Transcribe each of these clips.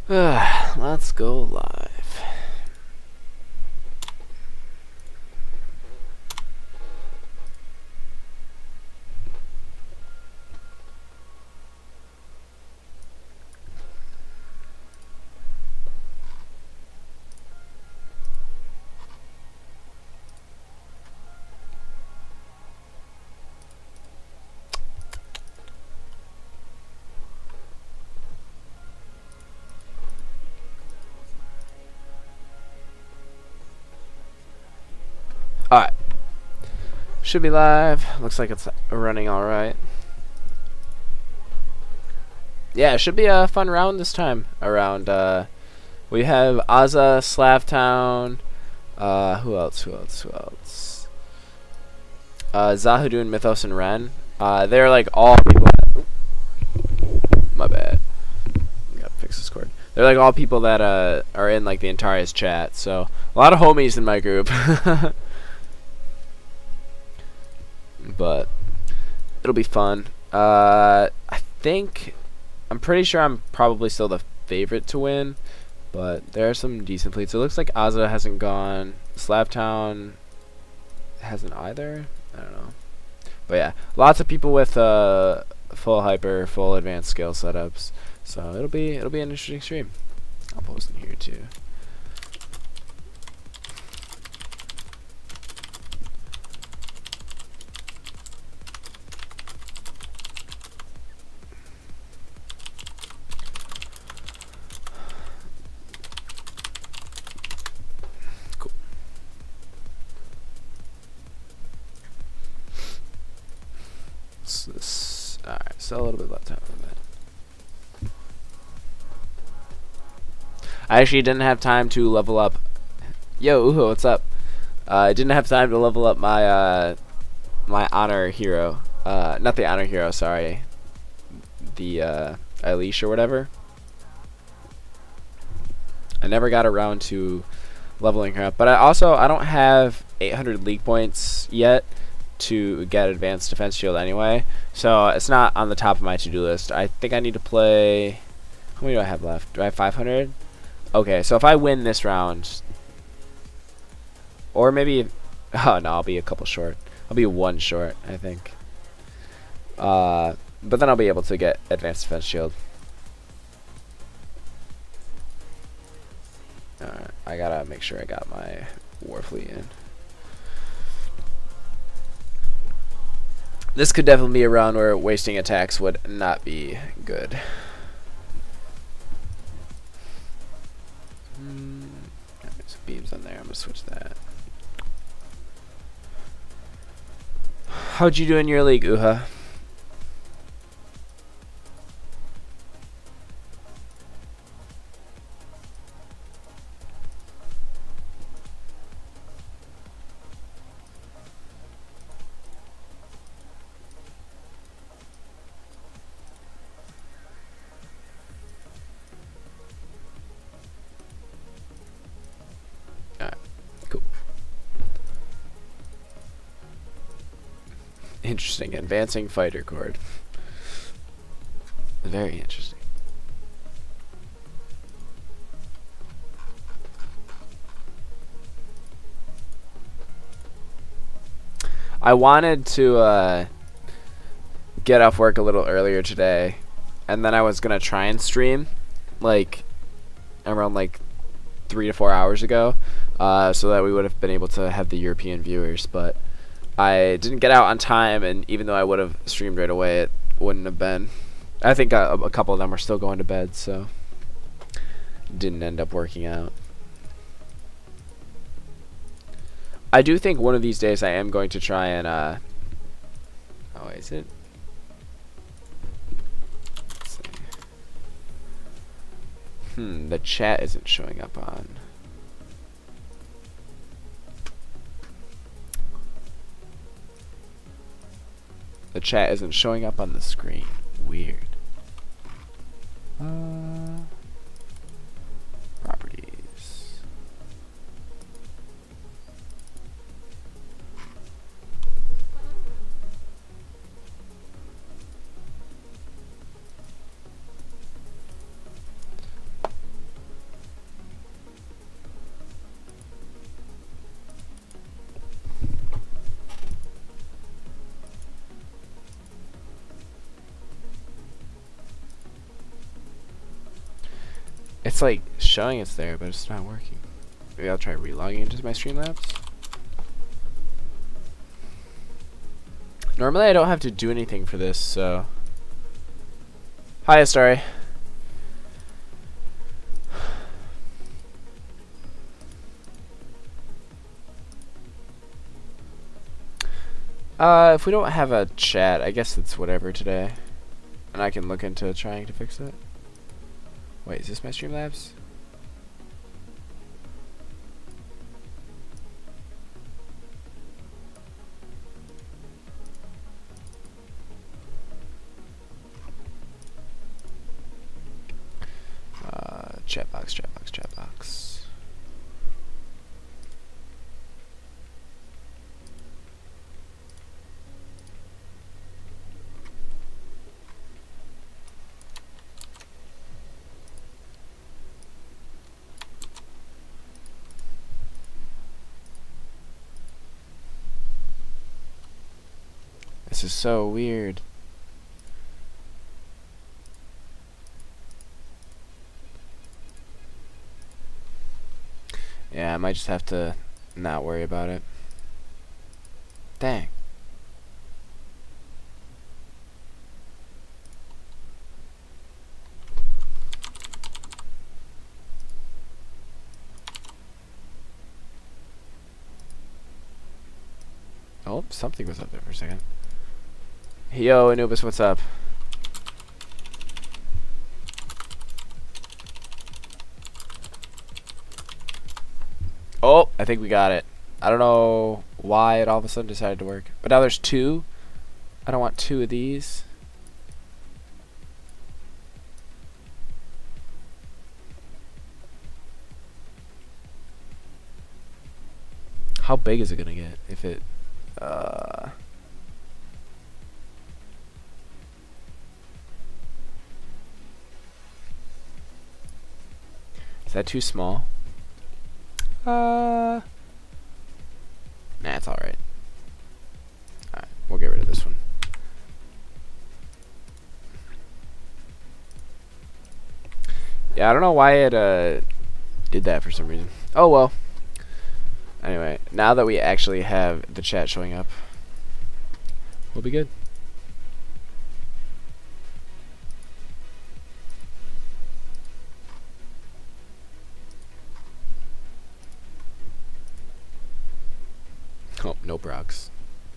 Let's go live. Alright. Should be live. Looks like it's running alright. Yeah, it should be a fun round this time around. We have Azza, Slavtown. Who else? Zahudun, Mythos, and Ren. They're like all people. My bad. Gotta fix this cord. They're like all people that are in like the entire chat. So a lot of homies in my group. But it'll be fun. I'm pretty sure I'm probably still the favorite to win, but there are some decent fleets. It looks like Azza hasn't gone. Slavtown hasn't either. I don't know. But yeah, lots of people with full hyper, full advanced skill setups. So it'll be an interesting stream. I'll post in here too. Alright, so a little bit left out of that. I actually didn't have time to level up. Yo, Uho, what's up? I didn't have time to level up my my honor hero. Not the honor hero, sorry. The Eilish or whatever. I never got around to leveling her up, but I don't have 800 league points yet to get advanced defense shield anyway, so it's not on the top of my to-do list. I think I need to play. How many do I have left? Do I have 500? Okay, so if I win this round, or maybe, oh no, I'll be a couple short. I'll be one short, I think. But then I'll be able to get advanced defense shield. Alright, I gotta make sure I got my war fleet in. This could definitely be a round where wasting attacks would not be good. There's beams on there. I'm gonna switch that. How'd you do in your league, Uha? Interesting. Advancing fighter chord. Very interesting. I wanted to get off work a little earlier today, and then I was gonna try and stream like around like 3 to 4 hours ago, so that we would have been able to have the European viewers, but I didn't get out on time, and even though I would have streamed right away, it wouldn't have been. I think a couple of them were still going to bed, so didn't end up working out. I do think one of these days I am going to try and oh, is it? Let's see. The chat isn't showing up on. The chat isn't showing up on the screen. Weird. Properties. It's like showing it's there, but it's not working. Maybe I'll try relogging into my Streamlabs. Normally I don't have to do anything for this, so... Hi, Astari. If we don't have a chat, I guess it's whatever today. And I can look into trying to fix it. Wait, is this my Streamlabs? Chat box. This is so weird. Yeah, I might just have to not worry about it. Dang. Oh, something was up there for a second. Yo, Anubis, what's up? Oh, I think we got it. I don't know why it all of a sudden decided to work. But now there's two. I don't want two of these. How big is it gonna get if it is that too small? Nah, it's alright. Alright, we'll get rid of this one. Yeah, I don't know why it did that for some reason. Oh well. Anyway, now that we actually have the chat showing up, we'll be good. Oh, no procs.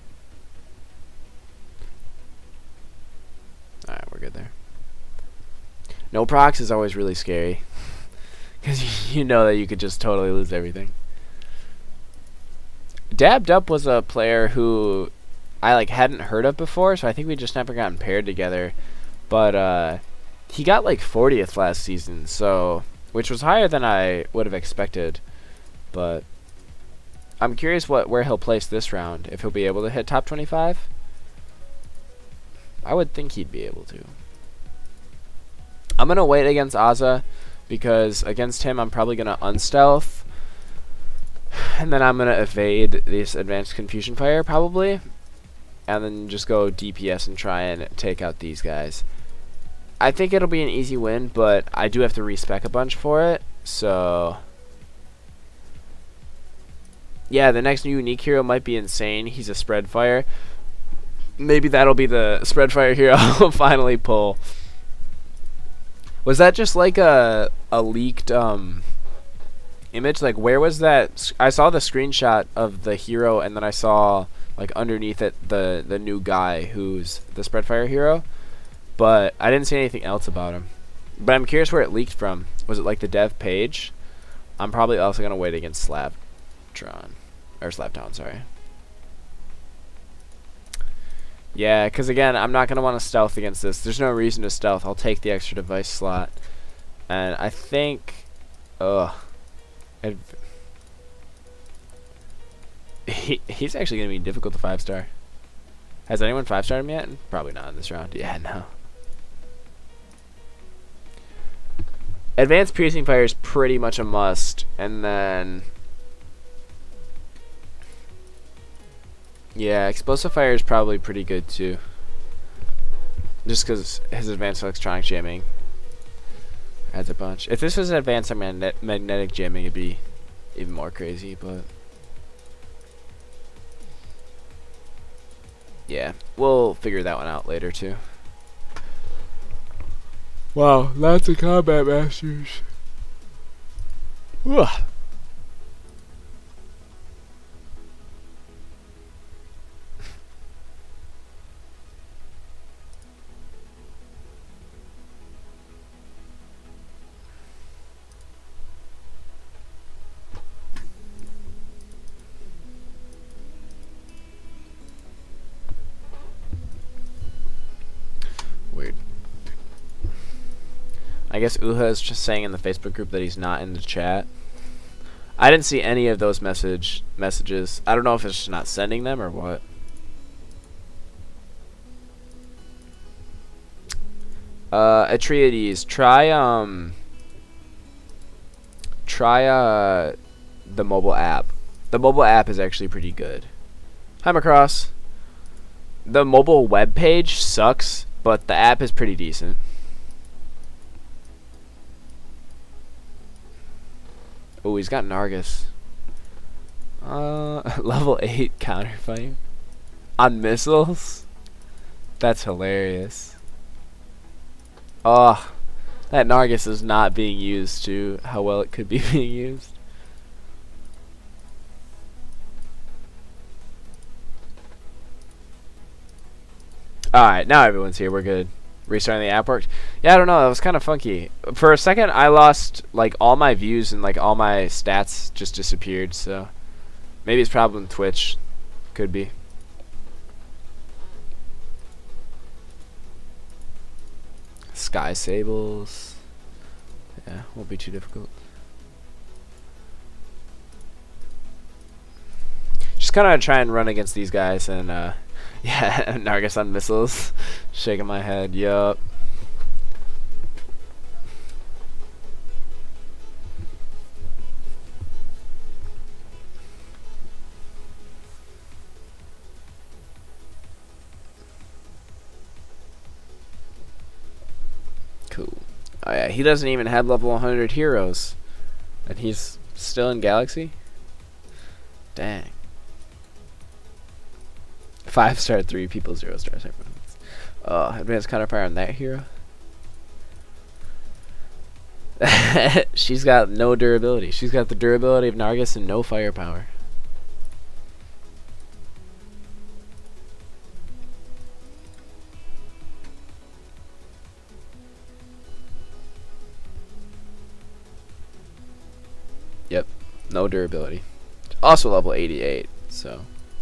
Alright, we're good there. No procs is always really scary. Because you know that you could just totally lose everything. Dabbed Up was a player who I hadn't heard of before, so I think we just never gotten paired together. But he got 40th last season, so which was higher than I would have expected. But I'm curious where he'll place this round, if he'll be able to hit top 25. I would think he'd be able to. I'm gonna wait against Azza because against him I'm probably gonna unstealth. And then I'm going to evade this advanced confusion fire probably. And then just go DPS and try and take out these guys. I think it'll be an easy win, but I do have to respec a bunch for it. So yeah, the next unique hero might be insane. He's a spread fire. Maybe that'll be the spread fire hero I'll finally pull. Was that just a leaked image? Where was that? I saw the screenshot of the hero, and then I saw underneath it the new guy who's the spreadfire hero, but I didn't see anything else about him. But I'm curious where it leaked from. Was it the dev page? I'm probably also gonna wait against Slaptron or Slaptown, sorry. Yeah, because again, I'm not gonna want to stealth against this. There's no reason to stealth. I'll take the extra device slot, and I think he's actually going to be difficult to 5-star. Has anyone 5-starred him yet? Probably not in this round. Yeah, no. Advanced piercing fire is pretty much a must, and then yeah, explosive fire is probably pretty good too. Just because his advanced electronic jamming Adds a bunch. If this was advanced magnetic jamming, it'd be even more crazy, but yeah, we'll figure that one out later too. Wow, lots of combat masters. Ugh. Weird. I guess Uha is just saying in the Facebook group that he's not in the chat. I didn't see any of those messages. I don't know if it's just not sending them or what. Atreides, try the mobile app. The mobile app is actually pretty good. Hi, Macross. The mobile web page sucks, but the app is pretty decent. Oh, he's got Nargis. Level 8 counterfighting on missiles? That's hilarious. Oh, that Nargis is not being used to how well it could be being used. Alright, now everyone's here. We're good. Restarting the app worked. Yeah, I don't know. That was kind of funky. For a second, I lost like all my views and like all my stats just disappeared. So maybe it's problem Twitch. Could be. Sky Sables. Yeah, won't be too difficult. Just kind of try and run against these guys and yeah, Nargis on missiles. Shaking my head. Yup. Cool. Oh yeah, he doesn't even have level 100 heroes. And he's still in Galaxy? Dang. 5-star 3 people, 0 stars. Advanced counterfire on that hero. She's got no durability. She's got the durability of Nargis and no firepower. Yep, no durability. Also level 88, so.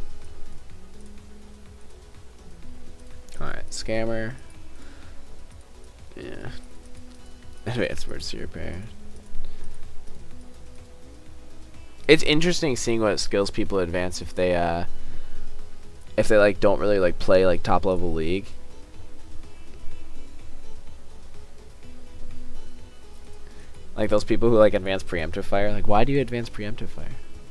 Alright, scammer. Yeah. Advanced emergency repair. It's interesting seeing what skills people advance if they like don't really like play like top level League. Like those people who like advance preemptive fire. Like, why do you advance preemptive fire?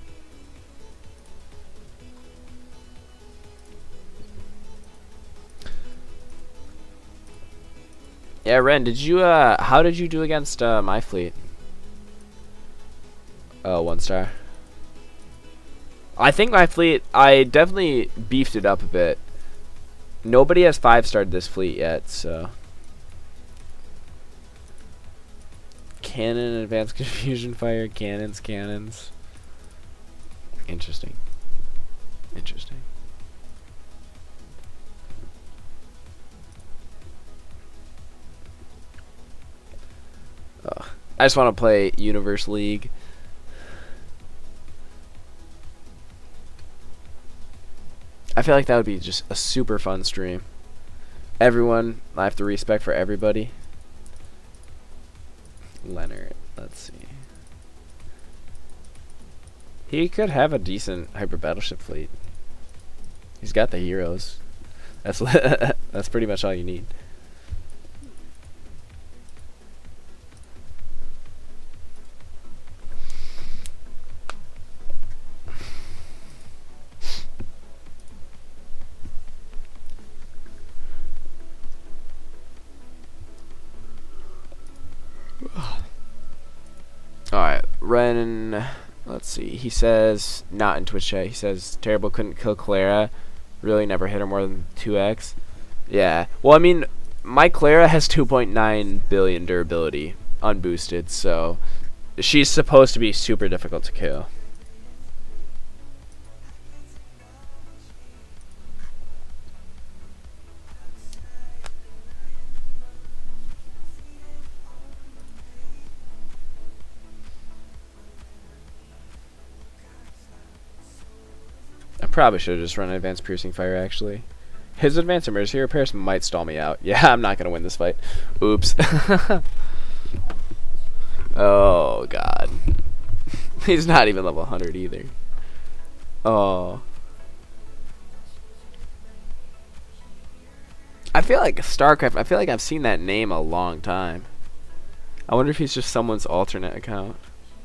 Yeah, Ren, did you how did you do against my fleet? Oh, 1 star. I think my fleet, I definitely beefed it up a bit. Nobody has 5-starred this fleet yet, so. Cannon, advanced confusion fire, cannons. Interesting. Interesting. Oh, I just want to play Universe League. I feel like that would be just a super fun stream. Everyone, I have to respect for everybody. Leonard, let's see. He could have a decent hyper battleship fleet. He's got the heroes. That's that's pretty much all you need. Alright, Ren, let's see. He says, not in Twitch chat, he says, terrible, couldn't kill Clara. Really never hit her more than 2x. Yeah. Well, I mean, my Clara has 2.9 billion durability, unboosted, so she's supposed to be super difficult to kill. I probably should have just run an advanced piercing fire, actually. His advanced emergency repairs might stall me out. Yeah, I'm not going to win this fight. Oops. Oh, God. He's not even level 100 either. Oh. I feel like StarCraft, I feel like I've seen that name a long time. I wonder if he's just someone's alternate account.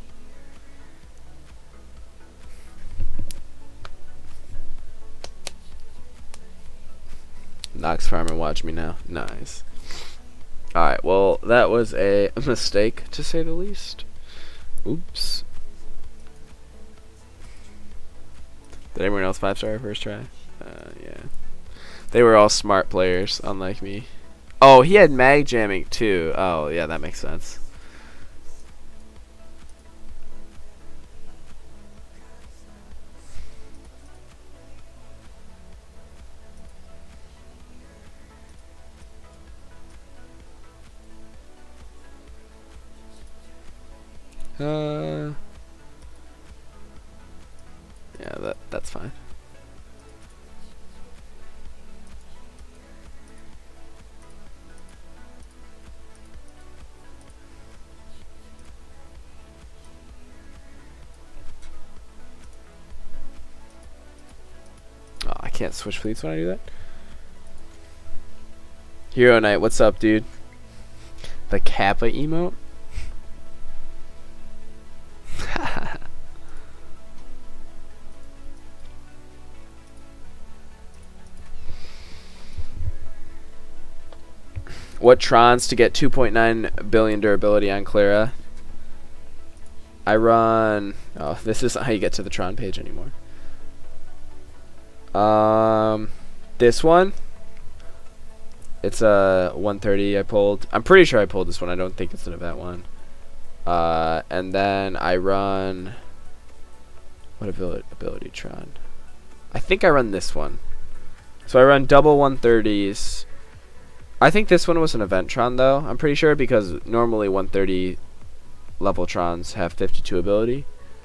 Nox Farmer, watch me now. Nice. Alright, well, that was a mistake, to say the least. Oops. Did everyone else 5-star first try? Yeah. They were all smart players, unlike me. Oh, he had mag jamming, too. Oh, yeah, that makes sense. Yeah, that's fine. Oh, I can't switch fleets when I do that. Hero Knight, what's up, dude? The Kappa emote? What Trons to get 2.9 billion durability on Clara? I run... Oh, this isn't how you get to the Tron page anymore. This one? It's a 130 I pulled. I'm pretty sure I pulled this one. I don't think it's an event one. And then I run... What ability Tron? I think I run this one. So I run double 130s. I think this one was an event Tron though. I'm pretty sure because normally 130 level Trons have 52 ability.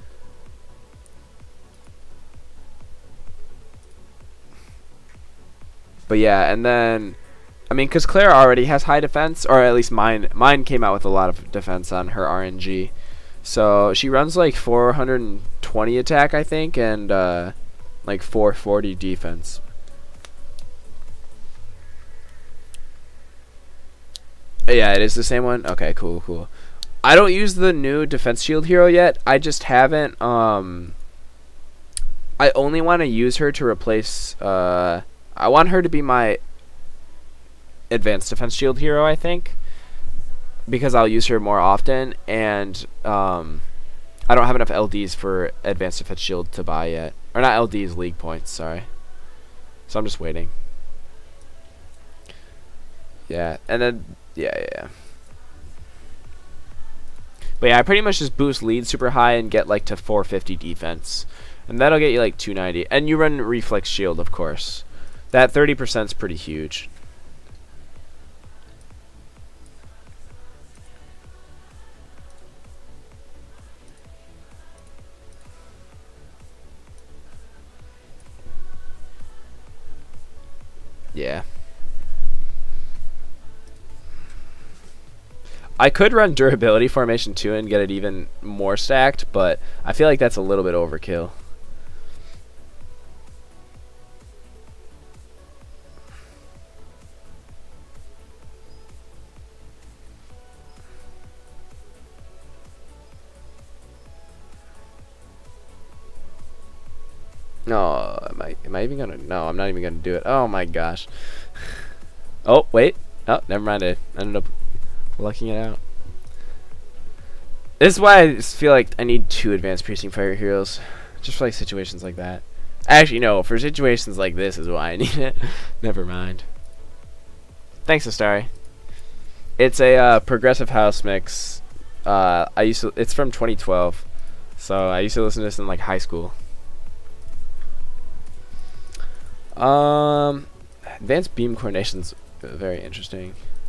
But yeah, and then I mean, because Clara already has high defense, or at least mine came out with a lot of defense on her RNG. So she runs like 420 attack, I think, and like 440 defense. Yeah, it is the same one. Okay, cool, cool. I don't use the new defense shield hero yet. I just haven't. I only want to use her to replace. I want her to be my advanced defense shield hero, I think, because I'll use her more often, and I don't have enough LDs for advanced defense shield to buy yet, or not LDs, league points. Sorry. So I'm just waiting. Yeah, and then. Yeah. But yeah, I pretty much just boost lead super high and get like to 450 defense. And that'll get you like 290. And you run reflex shield, of course. That 30% is pretty huge. Yeah. I could run durability formation too and get it even more stacked, but I feel like that's a little bit overkill. No, am I even gonna? No, I'm not even gonna do it. Oh my gosh. Oh wait. Oh, never mind. I ended up lucking it out. This is why I feel like I need 2 advanced piercing fire heroes. Just for like situations like that. Actually, no, for situations like this is why I need it. Never mind. Thanks, Astari. It's a progressive house mix. It's from 2012. So I used to listen to this in like high school. Advanced beam coordination's very interesting.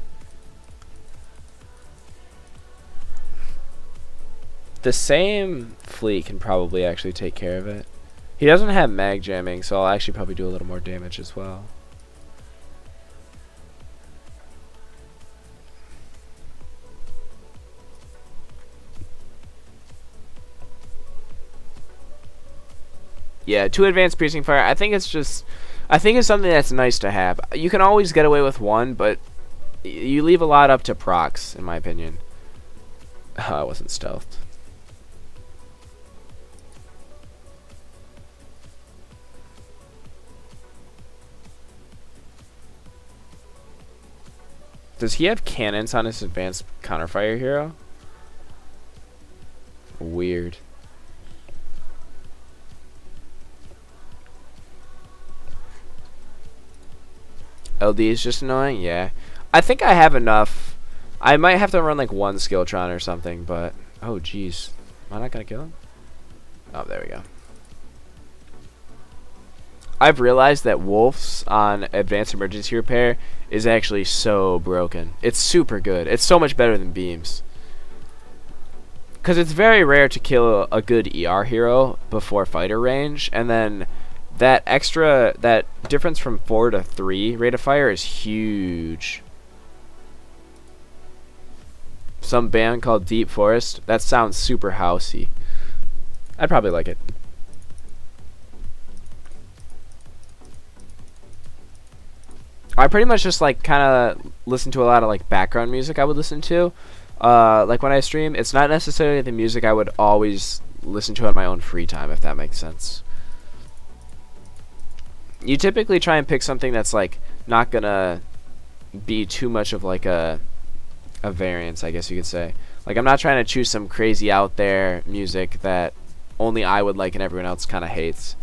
The same fleet can probably actually take care of it. He doesn't have mag jamming, so I'll actually probably do a little more damage as well. Yeah, 2 advanced piercing fire. I think it's something that's nice to have. You can always get away with 1, but you leave a lot up to procs, in my opinion. I wasn't stealthed. Does he have cannons on his advanced counterfire hero? Weird. LD is just annoying? Yeah. I think I have enough. I might have to run like 1 Skilltron or something, but... Oh, jeez. Am I not going to kill him? Oh, there we go. I've realized that Wolf's on Advanced Emergency Repair is actually so broken. It's super good. It's so much better than Beams. Because it's very rare to kill a good ER hero before fighter range, and then that difference from 4 to 3 rate of fire is huge. Some band called Deep Forest. That sounds super housey. I'd probably like it. I pretty much just like kind of listen to a lot of like background music I would listen to. Like when I stream, it's not necessarily the music I would always listen to on my own free time, if that makes sense. You typically try and pick something that's like not gonna be too much of like a variance, I guess you could say. Like I'm not trying to choose some crazy out there music that only I would like and everyone else kind of hates.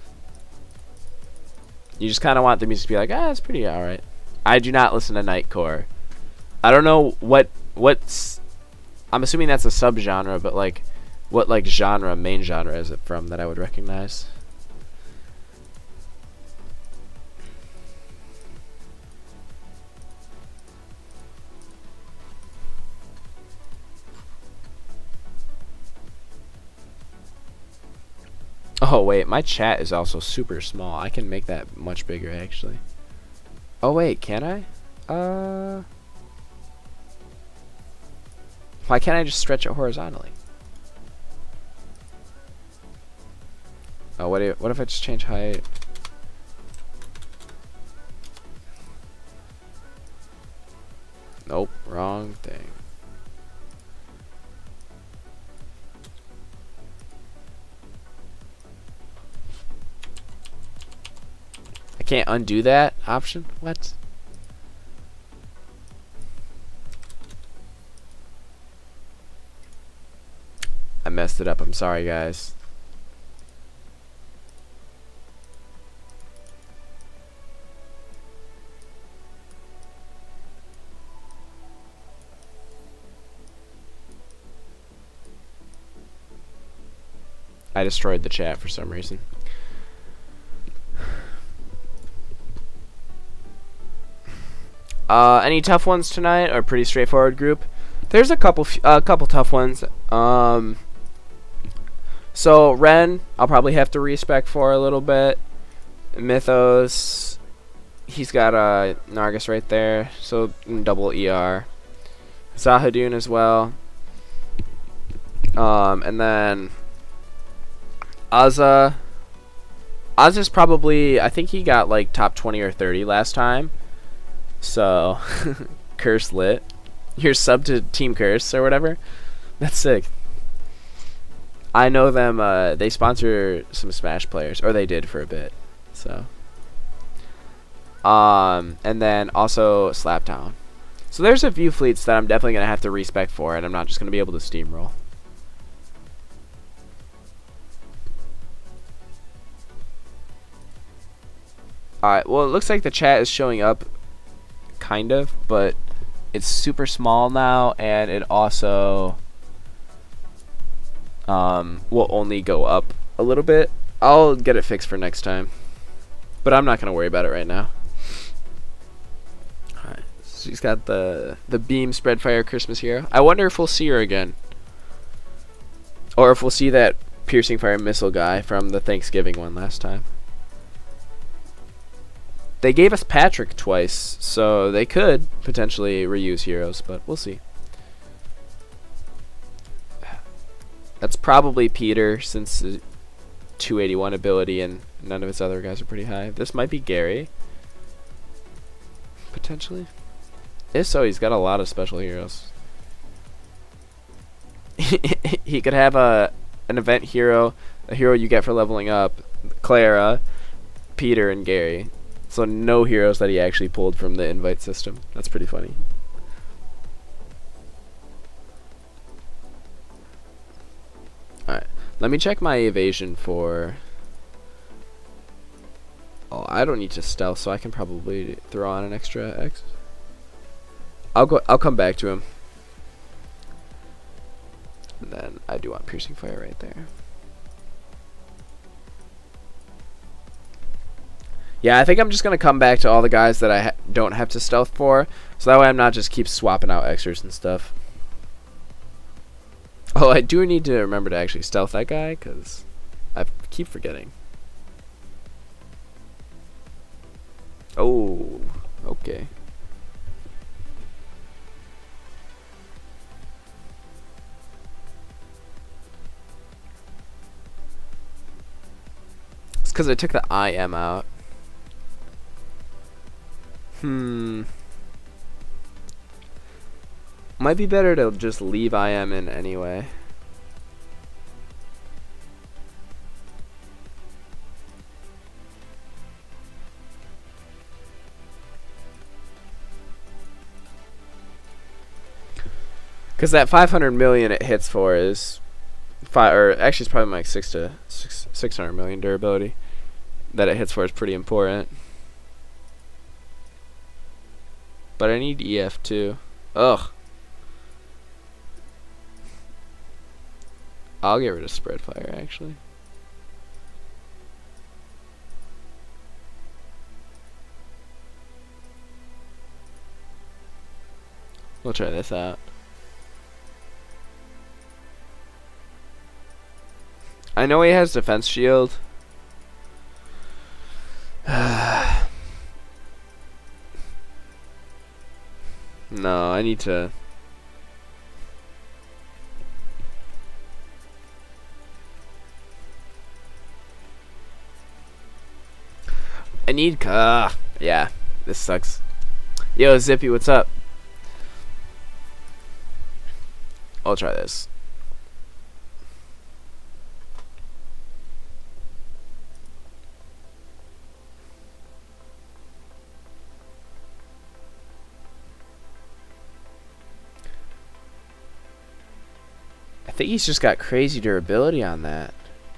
You just kind of want the music to be like, ah, it's pretty alright. I do not listen to Nightcore. I don't know what's... I'm assuming that's a subgenre, but like, what like main genre is it from that I would recognize? Oh wait, my chat is also super small. I can make that much bigger actually. Oh wait, can I? Why can't I just stretch it horizontally? Oh, what if I just change height? Nope, wrong thing. I can't undo that option? What? I messed it up. I'm sorry, guys. I destroyed the chat for some reason. Any tough ones tonight, or pretty straightforward group? There's a couple tough ones. So Ren, I'll probably have to respec for a little bit. Mythos, he's got a Nargis right there, so double ER. Zahadun as well. And then Azza. Azza's probably, I think he got like top 20 or 30 last time. So, Curse lit. You're sub to Team Curse or whatever. That's sick. I know them, they sponsor some Smash players, or they did for a bit. So, and then also Slaptown. So there's a few fleets that I'm definitely going to have to respec for, and I'm not just going to be able to steamroll. Alright, well, it looks like the chat is showing up, kind of, but it's super small now, and it also will only go up a little bit. I'll get it fixed for next time, but I'm not going to worry about it right now. Alright, so she's got the beam Spreadfire Christmas hero. I wonder if we'll see her again, or if we'll see that piercing fire missile guy from the Thanksgiving one last time. They gave us Patrick twice, so they could potentially reuse heroes, but we'll see. That's probably Peter, since the 281 ability and none of his other guys are pretty high. This might be Gary, potentially. If so, he's got a lot of special heroes. He could have an event hero, a hero you get for leveling up, Clara, Peter, and Gary. So no heroes that he actually pulled from the invite system. That's pretty funny. Alright, let me check my evasion for... Oh, I don't need to stealth, so I can probably throw on an extra X. I'll come back to him. And then I do want piercing fire right there. Yeah, I think I'm just going to come back to all the guys that I don't have to stealth for, so that way I'm not just keep swapping out extras and stuff. Oh, I do need to remember to actually stealth that guy, because I keep forgetting. Oh, okay. It's because I took the IM out. Might be better to just leave IM in anyway. Because that 500 million it hits for is or actually it's probably like 600 million durability that it hits for is pretty important. But I need EF too. Ugh. I'll get rid of Spreadfire actually. We'll try this out. I know he has defense shield. No, I need to... yeah, this sucks. Yo, Zippy, what's up? I'll try this. I think he's just got crazy durability on that.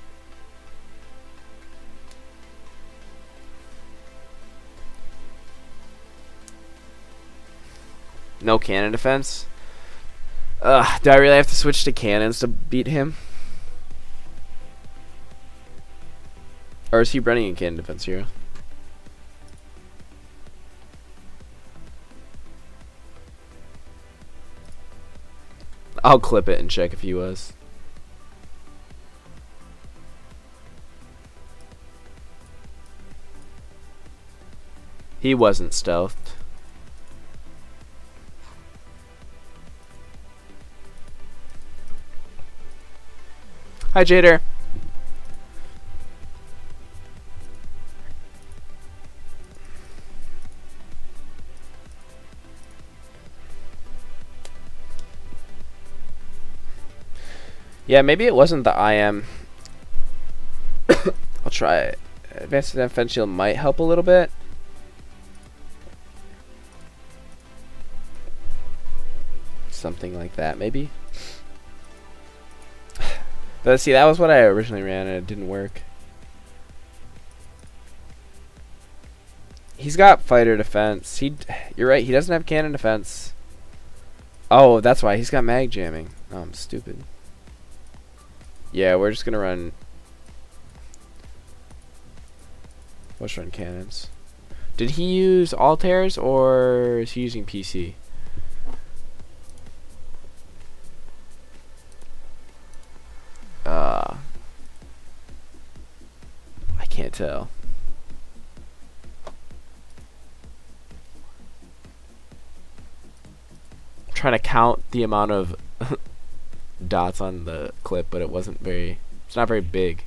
No cannon defense? Ugh, do I really have to switch to cannons to beat him? Or is he running a cannon defense hero? I'll clip it and check if he was. He wasn't stealthed. Hi, Jader. Yeah, maybe it wasn't the IM. I'll try it. Advanced defense shield might help a little bit. Something like that, maybe. But see, that was what I originally ran and it didn't work. He's got fighter defense. You're right. He doesn't have cannon defense. Oh, that's why he's got mag jamming. Oh, I'm stupid. Yeah, we're just gonna run. Let's run cannons. Did he use Altairs or is he using PC? I can't tell. I'm trying to count the amount of dots on the clip, but it's not very big.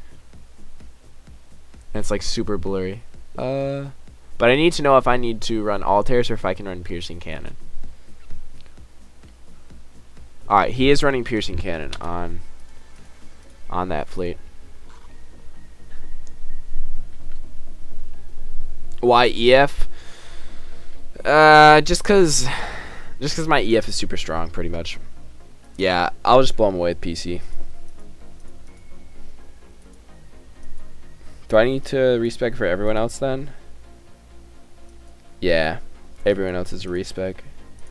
And it's like super blurry. But I need to know if I need to run Altairs or if I can run piercing cannon. Alright, he is running piercing cannon on that fleet. Why EF? Just cause my EF is super strong, pretty much. Yeah, I'll just blow him away with PC. Do I need to respec for everyone else then? Yeah, everyone else is a respec.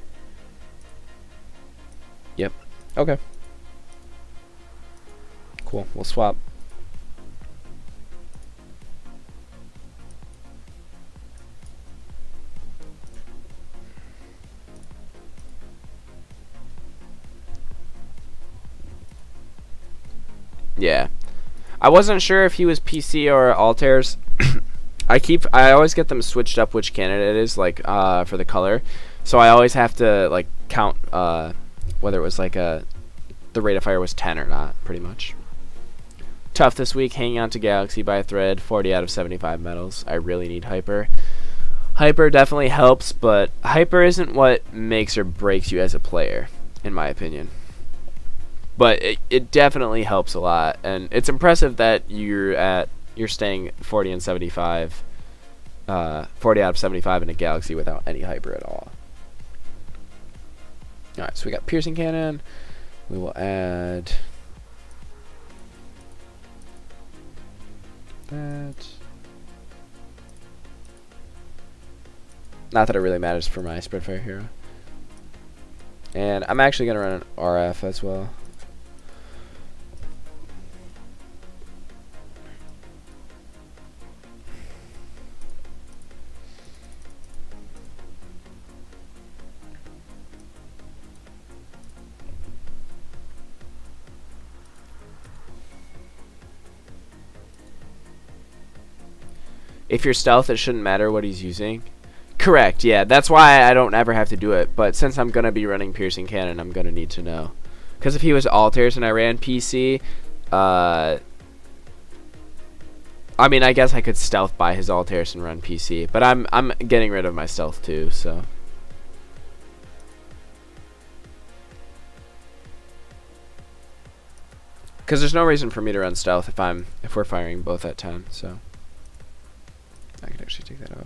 Yep. Okay. Cool. We'll swap. Yeah. I wasn't sure if he was PC or Altairs. I always get them switched up which candidate it is, like for the color. So I always have to like count whether it was like the rate of fire was 10 or not, pretty much. Tough this week, hanging on to Galaxy by a thread, 40 out of 75 medals. I really need Hyper. Hyper definitely helps, but Hyper isn't what makes or breaks you as a player, in my opinion. But it definitely helps a lot, and it's impressive that you're staying 40 and 75, 40 out of 75 in a Galaxy without any Hyper at all. All right, so we got piercing cannon. We will add that. Not that it really matters for my Spreadfire hero. And I'm actually gonna run an RF as well. If you're stealth, it shouldn't matter what he's using. Correct, yeah. That's why I don't ever have to do it. But since I'm going to be running piercing cannon, I'm going to need to know. Because if he was Altairs and I ran PC, I mean, I guess I could stealth by his Altairs and run PC. But I'm getting rid of my stealth too, so. Because there's no reason for me to run stealth if we're firing both at 10, so. I can actually take that off.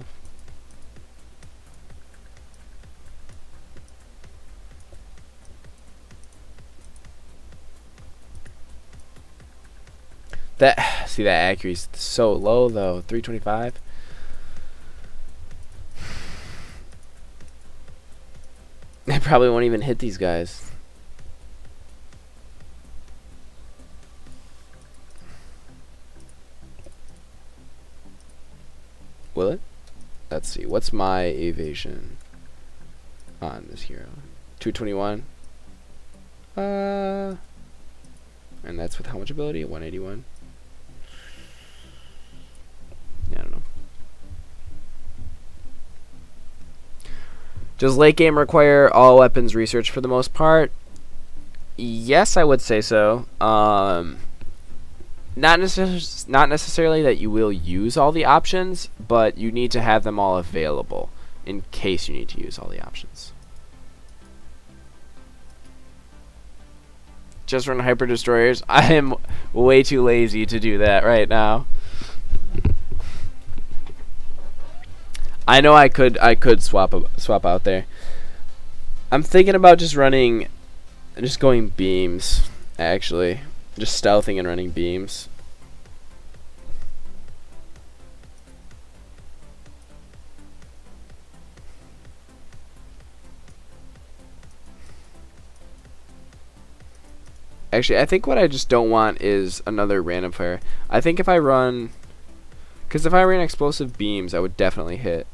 See that accuracy is so low though, 325. I probably won't even hit these guys. Will it? Let's see. What's my evasion on this hero? 221. And that's with how much ability? 181. Yeah, I don't know. Does late game require all weapons research for the most part? Yes, I would say so. Not necessarily that you will use all the options, but you need to have them all available in case you need to use all the options. Just run hyper destroyers. I am way too lazy to do that right now. I know I could swap out there. I'm thinking about just going beams actually. Just stealthing and running beams. Actually, I think what I just don't want is another random fire. I think if I run... Because if I ran explosive beams, I would definitely hit.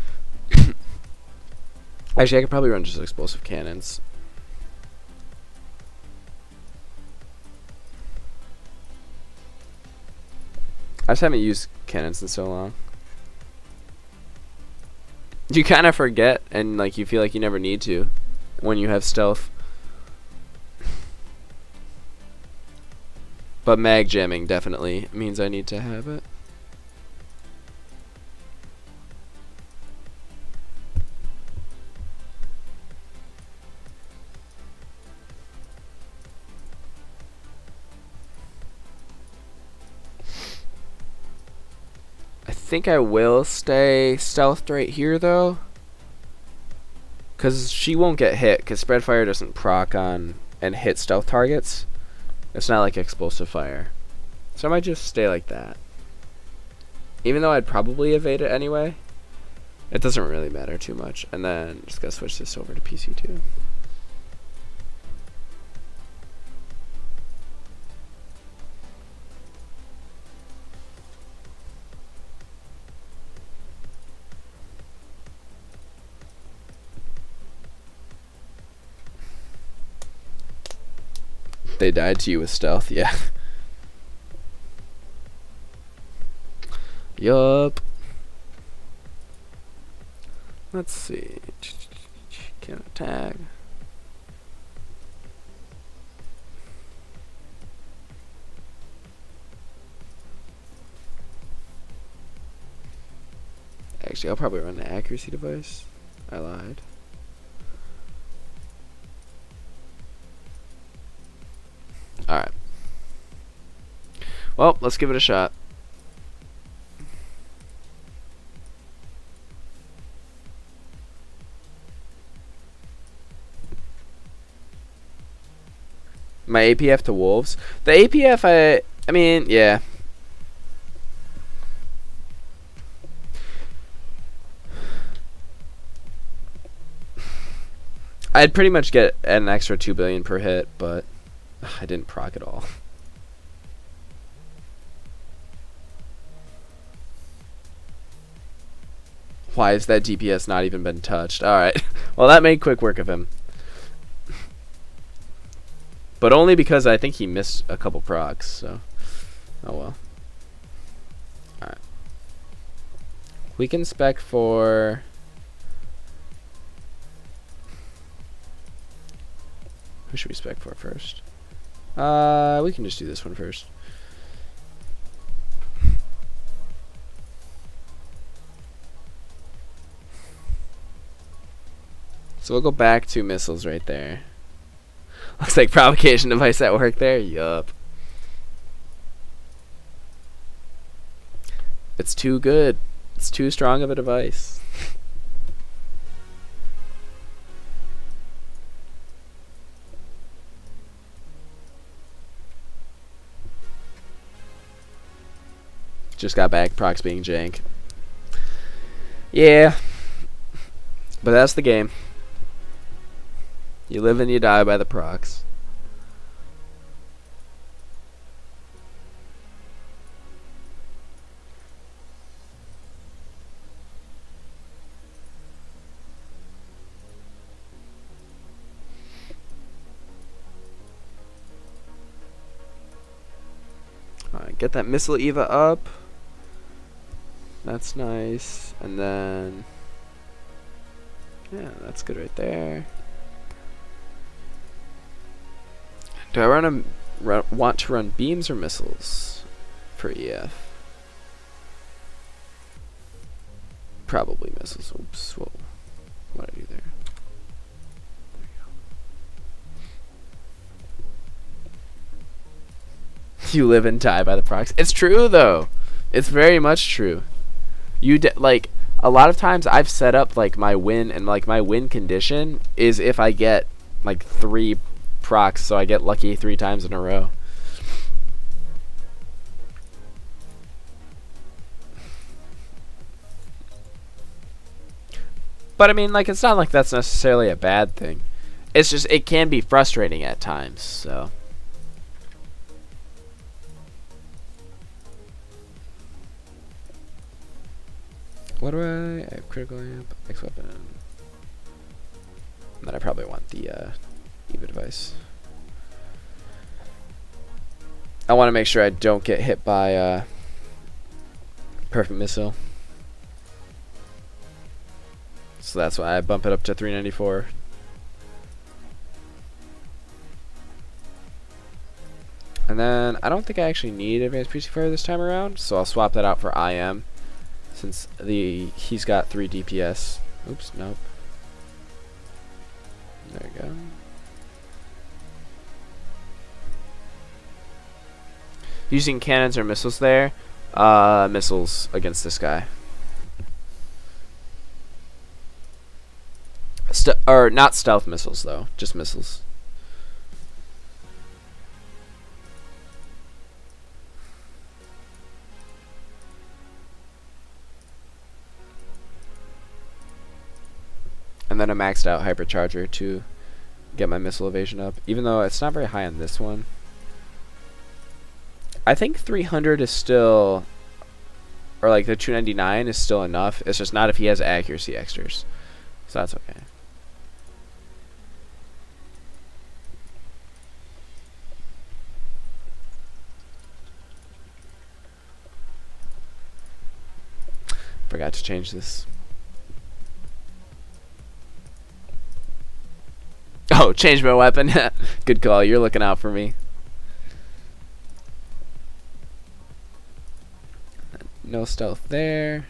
Actually, I could probably run just explosive cannons. I just haven't used cannons in so long. You kind of forget, and like you feel like you never need to when you have stealth. But mag jamming definitely means I need to have it. I think I will stay stealthed right here though, because she won't get hit, because spread fire doesn't proc on and hit stealth targets. It's not like explosive fire. So I might just stay like that. Even though I'd probably evade it anyway, it doesn't really matter too much. And then just gotta switch this over to PC2. They died to you with stealth, yeah. Yup. Let's see. Can't attack. Actually, I'll probably run the accuracy device. I lied. Alright. Well, let's give it a shot. My APF to wolves. The APF, I mean, yeah. I'd pretty much get an extra 2 billion per hit, but I didn't proc at all. Why is that DPS not even been touched? Alright. Well, that made quick work of him. But only because I think he missed a couple procs, so... Oh well. Alright. We can spec for... Who should we spec for first? We can just do this one first. So we'll go back to missiles right there. Looks like provocation device at work there. Yup. It's too good. It's too strong of a device. Just got back, procs being jank. Yeah. But that's the game. You live and you die by the procs. Alright, get that missile Eva up. That's nice. And then... yeah, that's good right there. Do I want to run beams or missiles for EF? Probably missiles. Oops. Whoa. What did I do there? There you go. You live and die by the procs. It's true though. It's very much true. Like a lot of times I've set up like my win, and like my win condition is if I get like 3 procs, so I get lucky 3 times in a row. But I mean, like, it's not like that's necessarily a bad thing. It's just, it can be frustrating at times, so. What do I have? Critical amp, X weapon. And then I probably want the EVA device. I want to make sure I don't get hit by perfect missile. So that's why I bump it up to 394. And then I don't think I actually need advanced PC fire this time around, so I'll swap that out for IM since he's got 3 DPS. Oops, nope. There we go. Using cannons or missiles there. Missiles against this guy. Or not stealth missiles though, just missiles. And then a maxed out hypercharger to get my missile evasion up, even though it's not very high on this one. I think 300 is still, or like the 299 is still enough. It's just not if he has accuracy extras, so that's okay. Forgot to change this. Oh, change my weapon. Good call. You're looking out for me. No stealth there.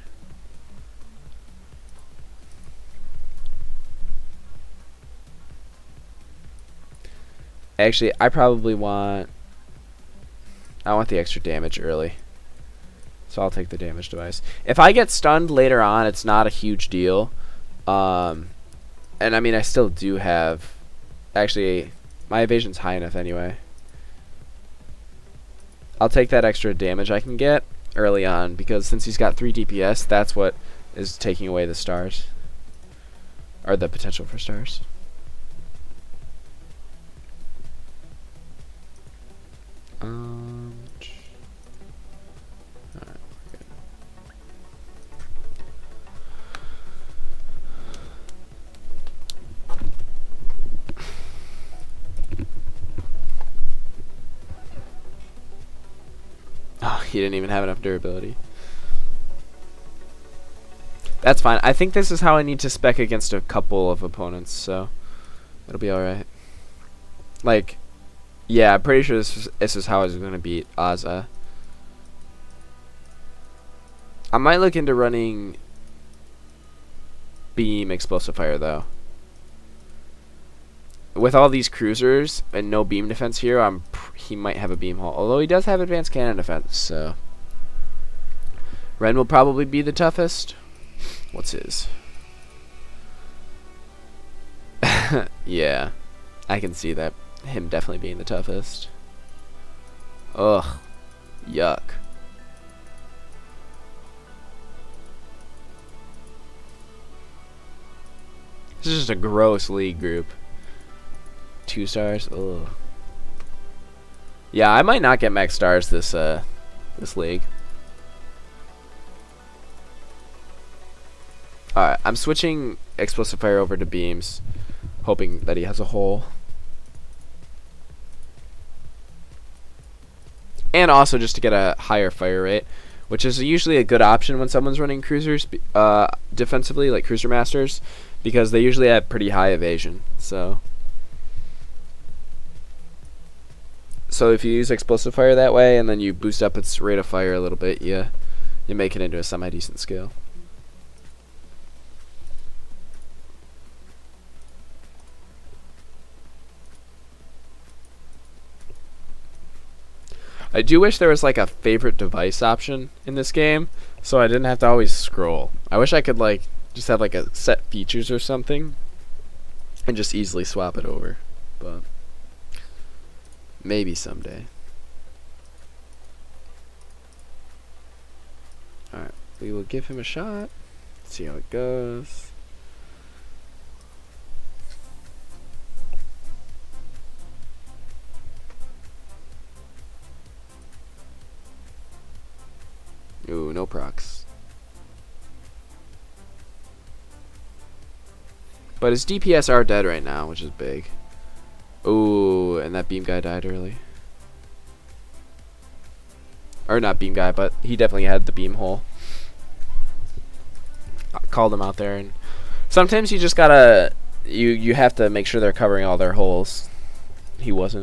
Actually, I want the extra damage early. So I'll take the damage device. If I get stunned later on, it's not a huge deal. And I mean, I still do have... Actually, my evasion's high enough anyway. I'll take that extra damage I can get early on, because since he's got 3 DPS, that's what is taking away the stars. Or the potential for stars. Oh, he didn't even have enough durability. That's fine. I think this is how I need to spec against a couple of opponents, so it'll be alright. Like, yeah, I'm pretty sure this is how I was going to beat Azza. I might look into running beam explosive fire, though. With all these cruisers and no beam defense here, he might have a beam hull. Although he does have advanced cannon defense, so Ren will probably be the toughest. What's his? Yeah, I can see that. Him definitely being the toughest. Ugh, yuck. This is just a gross league group. 2 stars. Ugh. Yeah, I might not get max stars this league. Alright, I'm switching explosive fire over to beams, hoping that he has a hole. And also just to get a higher fire rate, which is usually a good option when someone's running cruisers defensively, like cruiser masters, because they usually have pretty high evasion. So if you use explosive fire that way, and then you boost up its rate of fire a little bit, you make it into a semi-decent skill. I do wish there was like a favorite device option in this game, so I didn't have to always scroll. I wish I could like just have like a set features or something and just easily swap it over, but maybe someday. Alright, we will give him a shot, see how it goes. Ooh, no procs. But his DPS are dead right now, which is big. Ooh, and that beam guy died early. Or not beam guy, but he definitely had the beam hole. I called him out there, and sometimes you just gotta you have to make sure they're covering all their holes. He wasn't.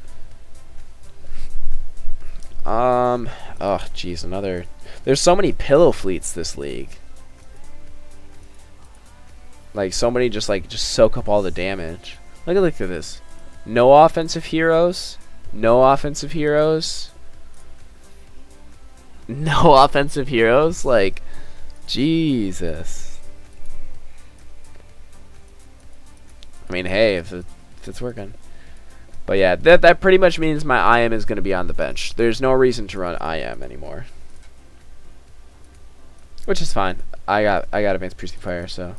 Oh jeez, another. There's so many pillow fleets this league. Like so many just soak up all the damage. Look at this. No offensive heroes. No offensive heroes. No offensive heroes. Like, Jesus. I mean, hey, if it's working. But yeah, that pretty much means my IM is going to be on the bench. There's no reason to run IM anymore, which is fine. I got advanced piercing fire, so.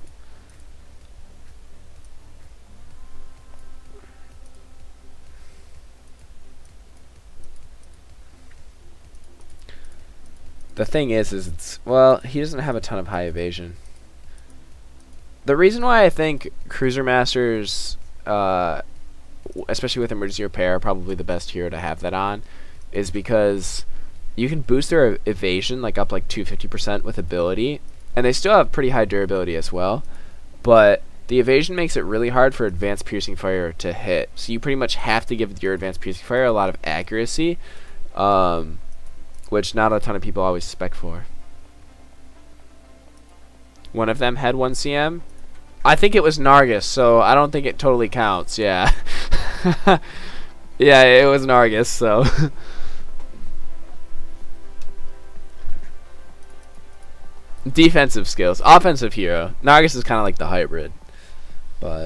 The thing is it's, well, he doesn't have a ton of high evasion. The reason why I think Cruiser Masters, especially with emergency repair, are probably the best hero to have that on, is because you can boost their evasion like up like 250% with ability, and they still have pretty high durability as well, but the evasion makes it really hard for advanced piercing fire to hit, so you pretty much have to give your advanced piercing fire a lot of accuracy, which not a ton of people always spec for. One of them had 1 CM. I think it was Nargis, so I don't think it totally counts. Yeah. Yeah, it was Nargis, so. Defensive skills. Offensive hero. Nargis is kind of like the hybrid. But.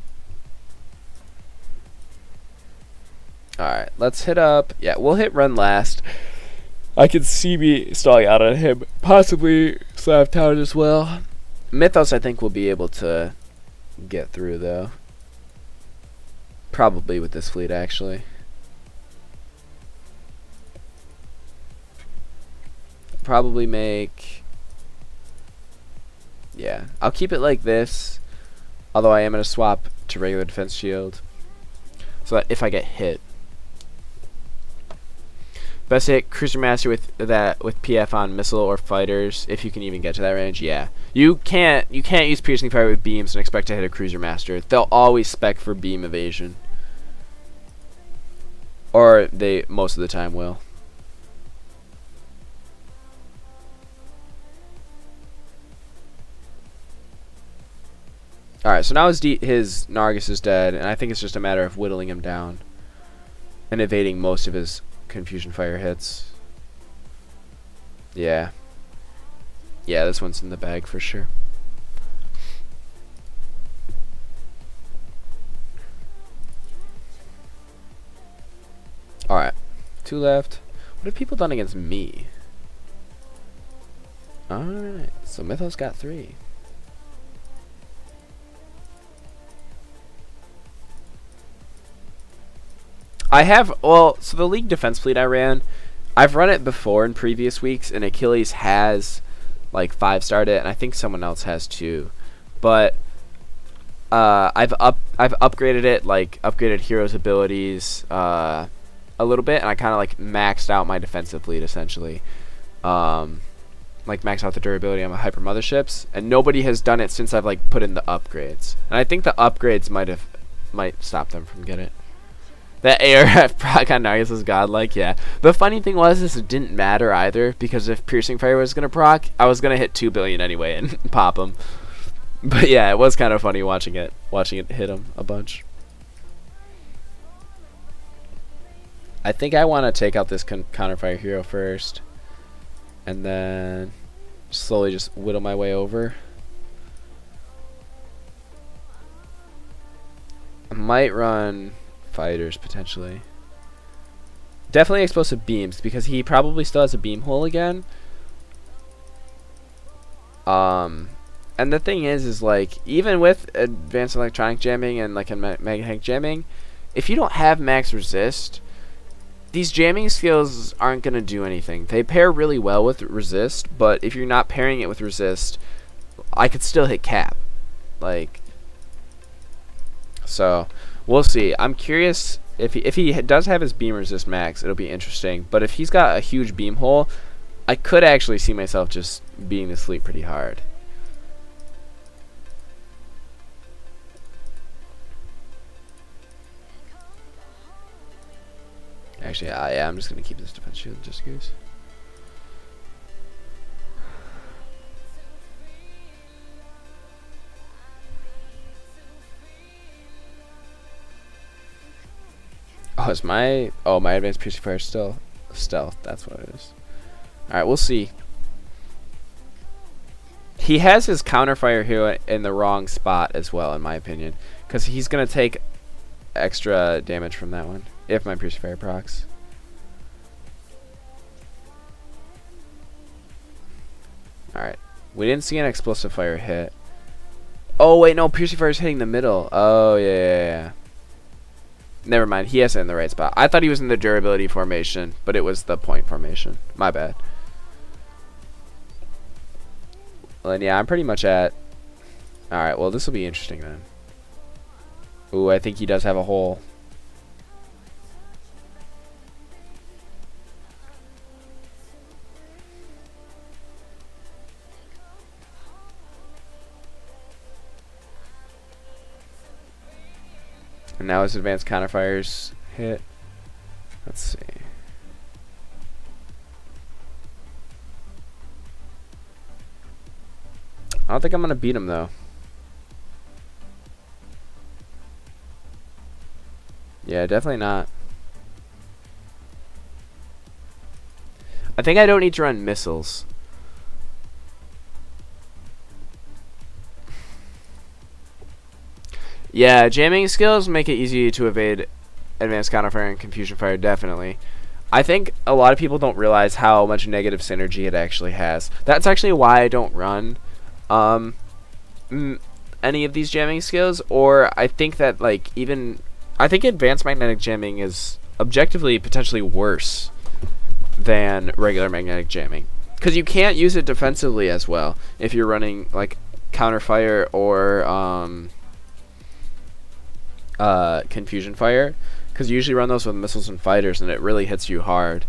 Alright, let's hit up. Yeah, we'll hit run last. I could see me stalling out on him. Possibly Slav Town as well. Mythos, I think, will be able to get through, though. Probably with this fleet, actually. Probably make... Yeah, I'll keep it like this. Although I am going to swap to regular defense shield. So that if I get hit. Best hit Cruiser Master with PF on missile or fighters, if you can even get to that range. Yeah, you can't use piercing fire with beams and expect to hit a Cruiser Master. They'll always spec for beam evasion, or they most of the time will. All right, so now his Nargis is dead, and I think it's just a matter of whittling him down and evading most of his confusion fire hits. Yeah, this one's in the bag for sure. Alright, 2 left. What have people done against me? Alright, so Mythos got 3. I have, well, so the league defense fleet I ran, I've run it before in previous weeks, and Achilles has like 5-starred it, and I think someone else has too. But I've upgraded it, like upgraded heroes' abilities a little bit, and I kind of like maxed out my defensive fleet essentially. Like maxed out the durability on my hyper motherships, and nobody has done it since I've like put in the upgrades. And I think the upgrades might stop them from getting it. That ARF proc on Nargis is godlike, yeah. The funny thing was, it didn't matter either, because if Piercing Fire was going to proc, I was going to hit 2 billion anyway and pop him. But yeah, it was kind of funny watching it hit him a bunch. I think I want to take out this counterfire hero first, and then slowly just whittle my way over. I might run fighters potentially. Definitely explosive beams, because he probably still has a beam hole again. And the thing is like, even with advanced electronic jamming and like a mega hank jamming, if you don't have max resist, these jamming skills aren't going to do anything. They pair really well with resist, but if you're not pairing it with resist, I could still hit cap. Like, So we'll see. I'm curious if he does have his beam resist max, it'll be interesting. But if he's got a huge beam hole, I could actually see myself just beating the sleep pretty hard. Actually, yeah, I'm just gonna keep this defense shield just in case. Oh, is my advanced piercing fire still stealth? That's what it is. All right, we'll see. He has his counterfire here in the wrong spot as well, in my opinion, because he's gonna take extra damage from that one if my piercing fire procs. All right, we didn't see an explosive fire hit. Oh wait, no, piercing fire is hitting the middle. Oh yeah. Never mind, he has it in the right spot. I thought he was in the durability formation, but it was the point formation. My bad. Well, and yeah, I'm pretty much at... Alright, well, this will be interesting then. Ooh, I think he does have a hole. And now his advanced counterfires hit. Let's see. I don't think I'm going to beat him, though. Yeah, definitely not. I think I don't need to run missiles. Yeah, jamming skills make it easy to evade advanced counterfire and confusion fire, definitely. I think a lot of people don't realize how much negative synergy it actually has. That's actually why I don't run any of these jamming skills, or I think that I think advanced magnetic jamming is objectively potentially worse than regular magnetic jamming, because you can't use it defensively as well if you're running like counterfire or confusion fire, because you usually run those with missiles and fighters and it really hits you hard.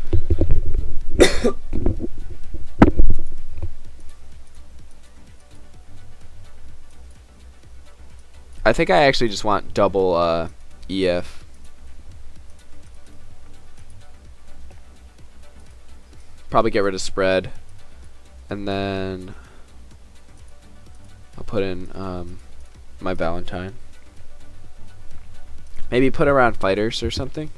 I think I actually just want double EF. Probably get rid of spread, and then I'll put in my Valentine. Maybe put around fighters or something.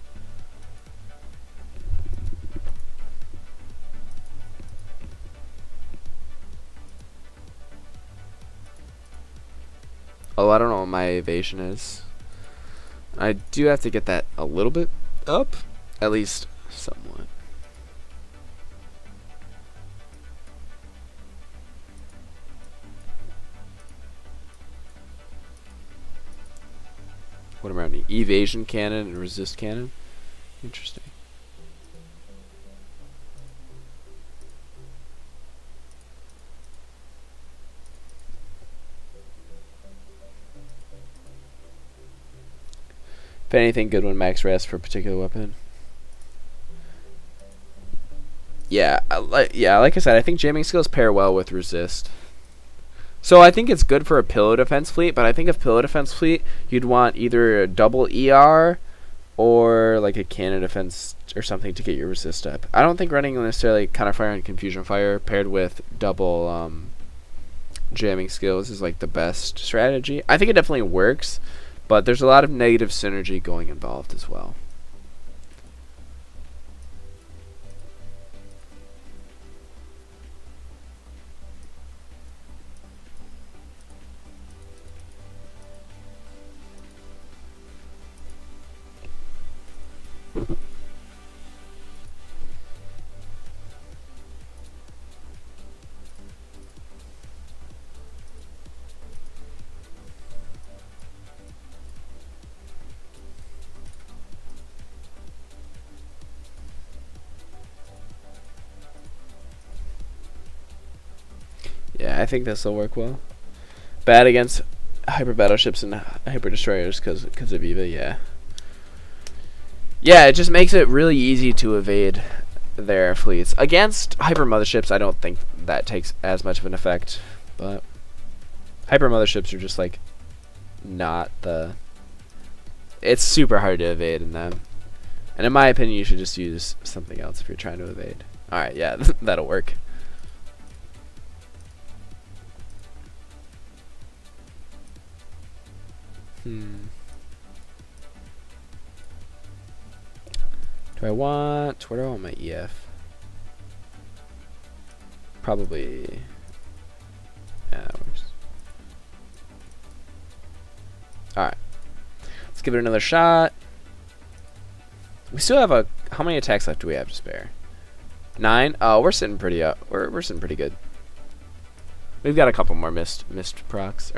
Oh, I don't know what my evasion is. I do have to get that a little bit up, at least somewhat. What am I running? Evasion cannon and resist cannon? Interesting. If anything, good one max rest for a particular weapon. Yeah, like I said, I think jamming skills pair well with resist. So I think it's good for a pillow defense fleet, but I think if pillow defense fleet, you'd want either a double ER or like a cannon defense or something to get your resist up. I don't think running necessarily counterfire and confusion fire paired with double jamming skills is like the best strategy. I think it definitely works, but there's a lot of negative synergy going involved as well. Yeah, I think this will work well. Bad against hyper battleships and hyper destroyers because of Eva. Yeah. Yeah, it just makes it really easy to evade their fleets. Against hyper motherships, I don't think that takes as much of an effect, but hyper motherships are just like not the. It's super hard to evade in them, and in my opinion, you should just use something else if you're trying to evade. All right, yeah, that'll work. Where do I want my EF? Probably, yeah, that works. Alright. Let's give it another shot. We still have how many attacks left do we have to spare? 9? Oh, we're sitting pretty up. We're sitting pretty good. We've got a couple more missed procs.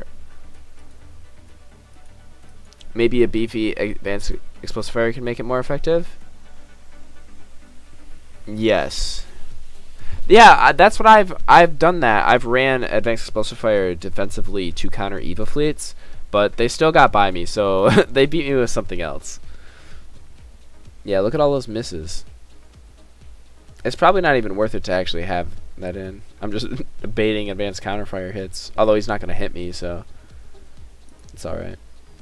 Maybe a beefy advanced explosive fire can make it more effective. Yes. Yeah, that's what I've done that. I've ran advanced explosive fire defensively to counter Eva fleets, but they still got by me, so they beat me with something else. Yeah, look at all those misses. It's probably not even worth it to actually have that in. I'm just baiting advanced counterfire hits, although he's not going to hit me, so it's alright.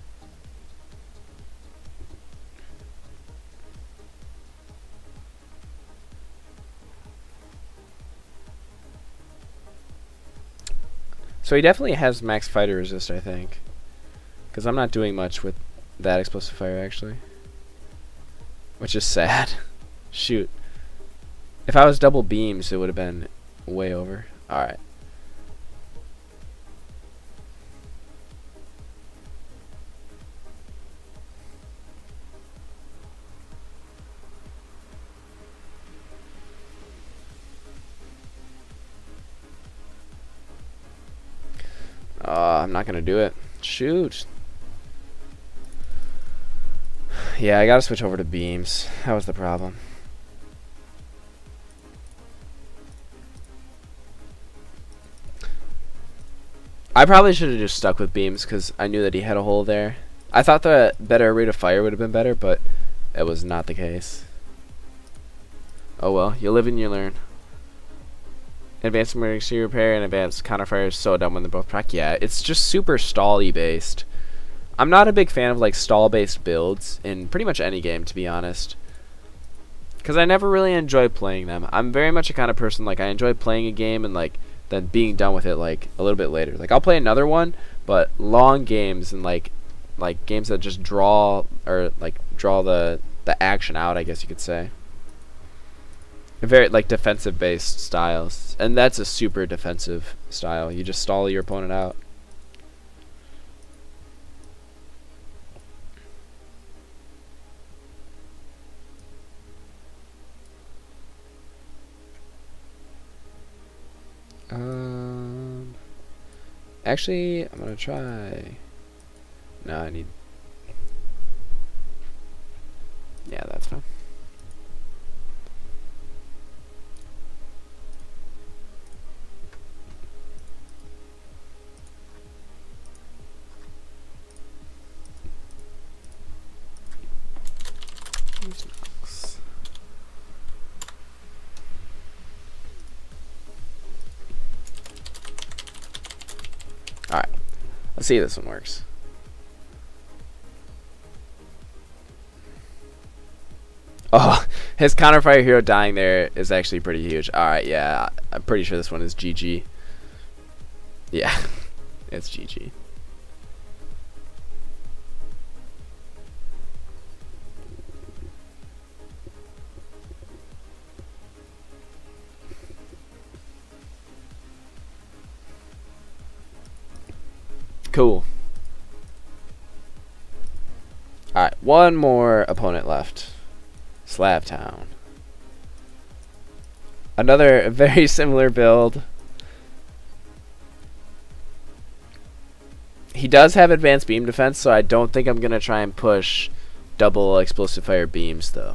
So he definitely has max fighter resist, I think. Because I'm not doing much with that explosive fire, actually. Which is sad. Shoot. If I was double beams, it would have been way over. Alright. I'm not gonna do it. Shoot. Yeah, I gotta switch over to beams. That was the problem. I probably should have just stuck with beams because I knew that he had a hole there. I thought the better rate of fire would have been better, but it was not the case. Oh well, you live and you learn. Advanced emergency repair and advanced counterfire is so dumb when they're both proc. Yeah, it's just super stall-y based. I'm not a big fan of like stall-based builds in pretty much any game, to be honest, because I never really enjoy playing them. I'm very much a kind of person like I enjoy playing a game and like then being done with it like a little bit later. Like I'll play another one, but long games and like games that just draw the action out, I guess you could say. Very like defensive based styles, and that's a super defensive style. You just stall your opponent out. Actually, I'm gonna try. No, I need. Yeah, that's fine. Alright, let's see if this one works. Oh, his counterfire hero dying there is actually pretty huge. Alright, yeah, I'm pretty sure this one is GG. Yeah, it's GG. Cool. Alright, one more opponent left. Slab Town. Another very similar build. He does have advanced beam defense, so I don't think I'm going to try and push double explosive fire beams, though.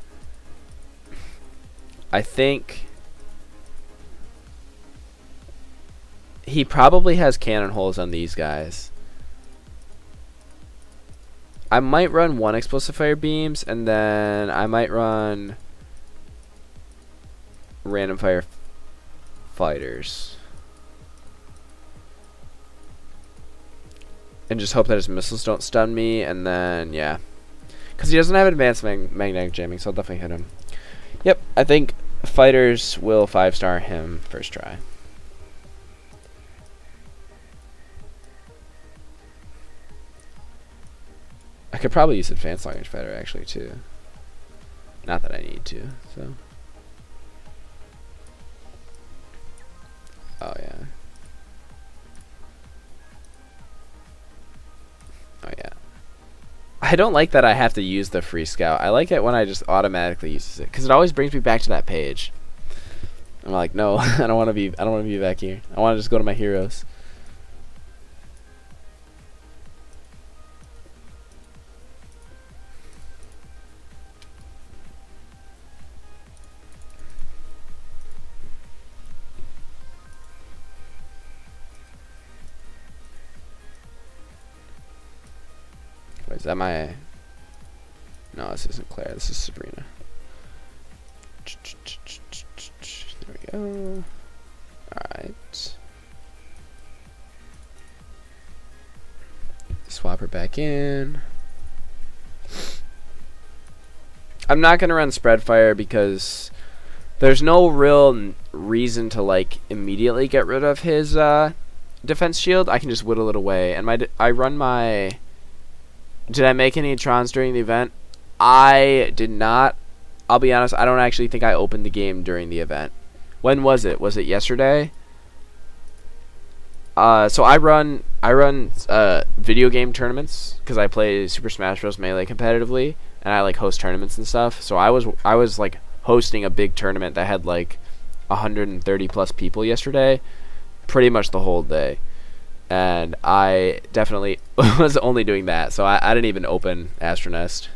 I think he probably has cannon holes on these guys. I might run 1 explosive fire beams, and then I might run random fire fighters. And just hope that his missiles don't stun me, and then, yeah. Because he doesn't have advanced magnetic jamming, so I'll definitely hit him. Yep, I think fighters will 5-star him first try. I could probably use advanced long range fighter actually too. Not that I need to, so. Oh yeah. Oh yeah. I don't like that I have to use the free scout. I like it when I just automatically uses it, because it always brings me back to that page. I'm like, no, I don't want to be back here. I want to just go to my heroes. Wait, is that my... No, this isn't Claire. This is Sabrina. There we go. Alright. Swap her back in. I'm not going to run spread fire because there's no real reason to like immediately get rid of his defense shield. I can just whittle it away. And I run my... Did I make any Trons during the event? I did not. I'll be honest, I don't actually think I opened the game during the event. When was it? Was it yesterday? So I run video game tournaments because I play Super Smash Bros. Melee competitively, and I like host tournaments and stuff. So I was like hosting a big tournament that had like 130 plus people yesterday, pretty much the whole day. And I definitely was only doing that, so I didn't even open Astronest.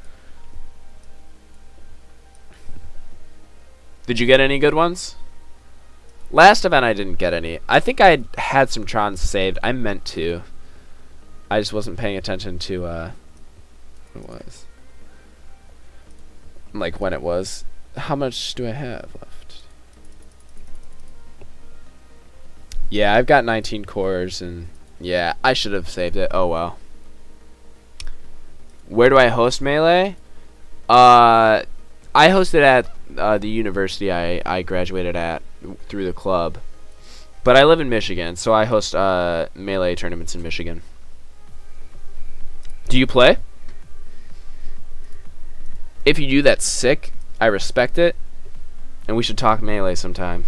Did you get any good ones? Last event I didn't get any. I think I had some Trons saved. I meant to. I just wasn't paying attention to what it was. Like when it was. How much do I have left? Yeah, I've got 19 cores, and yeah, I should have saved it. Oh well. Where do I host Melee? I hosted at the university I graduated at through the club, but I live in Michigan, so I host Melee tournaments in Michigan. Do you play? If you do, that's sick. I respect it, and we should talk Melee sometime.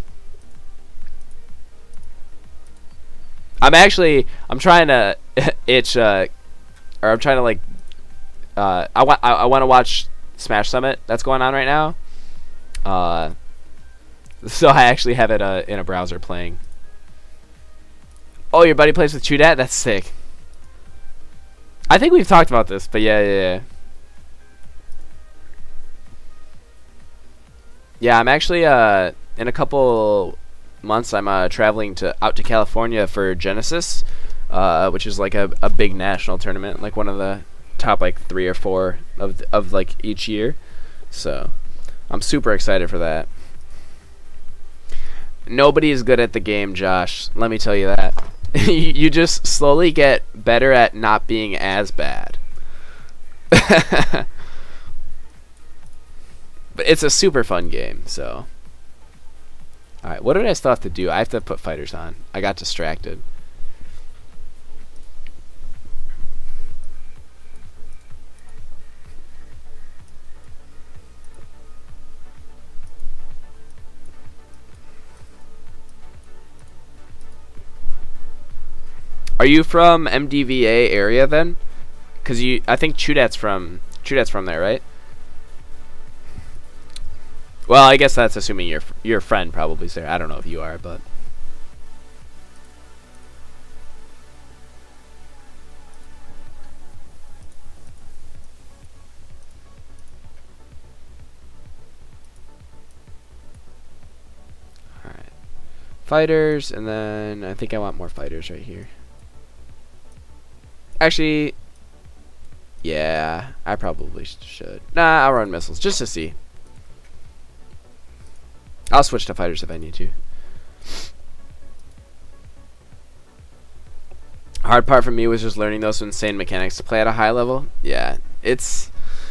I'm trying to itch, or I'm trying to like, I want to watch Smash Summit that's going on right now. So I actually have it in a browser playing. Oh, your buddy plays with Chudat? That's sick. I think we've talked about this, but yeah. Yeah, I'm actually in a couple months I'm traveling out to California for Genesis, which is like a big national tournament, like one of the top like 3 or 4 of like each year. So I'm super excited for that. Nobody is good at the game, Josh. Let me tell you that. You just slowly get better at not being as bad. But it's a super fun game, so. Alright, what did I still have to do? I have to put fighters on. I got distracted. Are you from MDVA area then? Cause I think Chudat's from there, right? Well, I guess that's assuming your friend probably is there. I don't know if you are, but. Alright. Fighters, and then I think I want more fighters right here. Actually, Yeah, I probably should. Nah, I'll run missiles just to see. I'll switch to fighters if I need to. Hard part for me was just learning those insane mechanics to play at a high level. Yeah, it's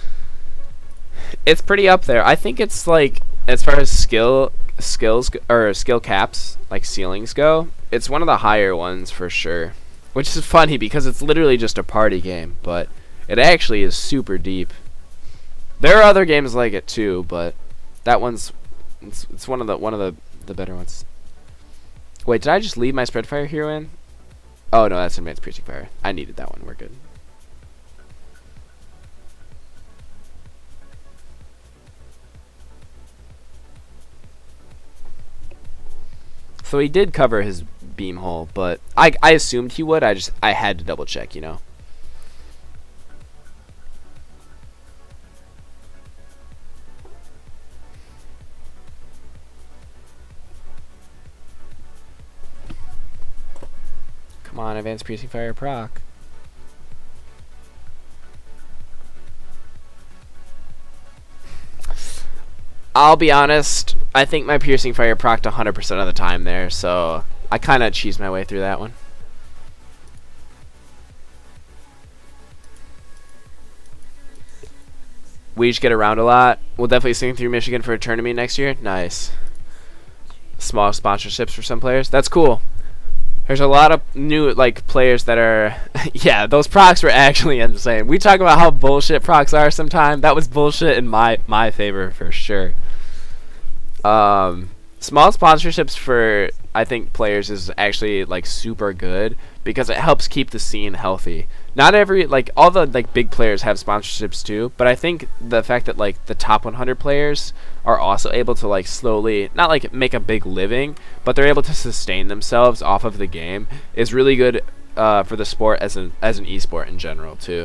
pretty up there. I think it's like, as far as skill caps, like ceilings go, it's one of the higher ones for sure. Which is funny because it's literally just a party game, but it actually is super deep. There are other games like it too, but that one's it's one of the better ones. Wait, did I just leave my spread fire hero in? Oh no, that's advanced piercing fire. I needed that one. We're good. So he did cover his beam hole, but I assumed he would. I had to double check, you know. Come on, advanced piercing fire proc. I'll be honest, I think my piercing fire procced 100% of the time there, so I kind of cheesed my way through that one. We each get around a lot. We'll definitely sing through Michigan for a tournament next year. Nice. Small sponsorships for some players. That's cool. There's a lot of new players that are yeah, those procs were actually insane. We talk about how bullshit procs are sometimes. That was bullshit in my favor for sure. Small sponsorships for I think players is actually super good because it helps keep the scene healthy. Not every all the big players have sponsorships too, but I think the fact that the top 100 players are also able to slowly not make a big living, but they're able to sustain themselves off of the game is really good for the sport as an esport in general too.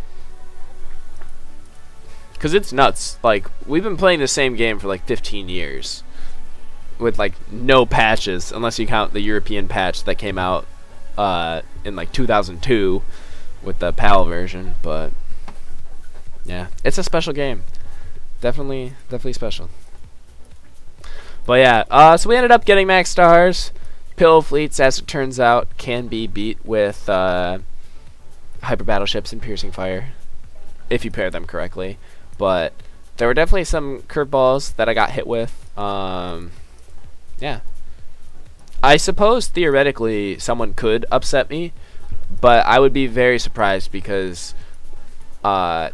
Cause it's nuts. We've been playing the same game for 15 years with no patches unless you count the European patch that came out in 2002 with the PAL version, but yeah, it's a special game. Definitely special. But yeah, so we ended up getting max stars. Pill fleets, as it turns out, can be beat with hyper battleships and piercing fire if you pair them correctly. But there were definitely some curveballs that I got hit with. Yeah. I suppose theoretically someone could upset me, but I would be very surprised because, yeah,